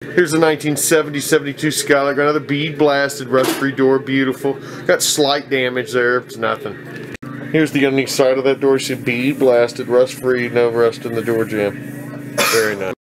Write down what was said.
Here's a 1970-72 Skylark, another bead blasted, rust-free door, beautiful. Got slight damage there, it's nothing. Here's the underneath side of that door, see bead blasted, rust-free, no rust in the door jamb. Very nice.